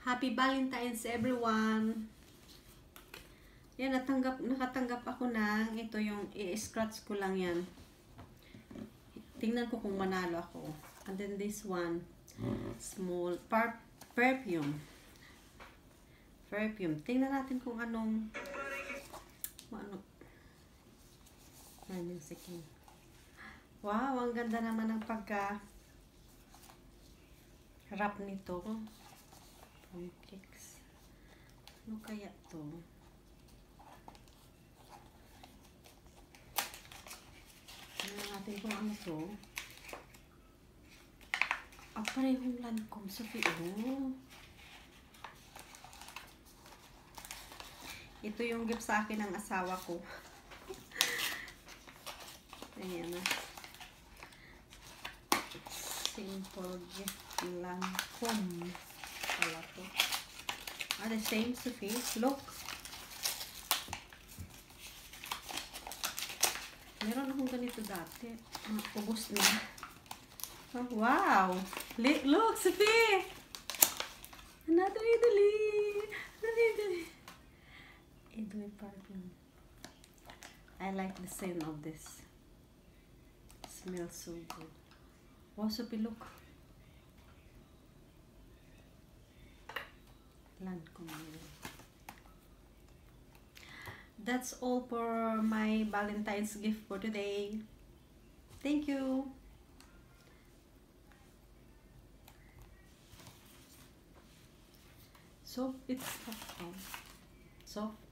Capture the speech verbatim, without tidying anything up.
Happy Valentine's everyone! Yan, natanggap, nakatanggap ako ng ito yung i-scratch ko lang yan. Tingnan ko kung manalo ako. And then this one, small par perfume. Perfume. Tingnan natin kung anong kung ano. Ayun, sige. Wow, ang ganda naman ng pagka wrap nito. Pancakes. Ano kaya to? Tingnan natin kung ano to. Ah, parehong Lancome sa oh. Ito yung gift sa akin ng asawa ko. Ayan na. Simple gift Lancome. Wala to. Ah, the same Sophie. Look. Meron akong ganito dati. Ah, ubos na. Oh, wow! Look, Sophie! Another Italy! Another Italy! Italy perfume. I like the scent of this. It smells so good. Wow, Sophie, look. Lancome. That's all for my Valentine's gift for today. Thank you. So it's soft. Soft.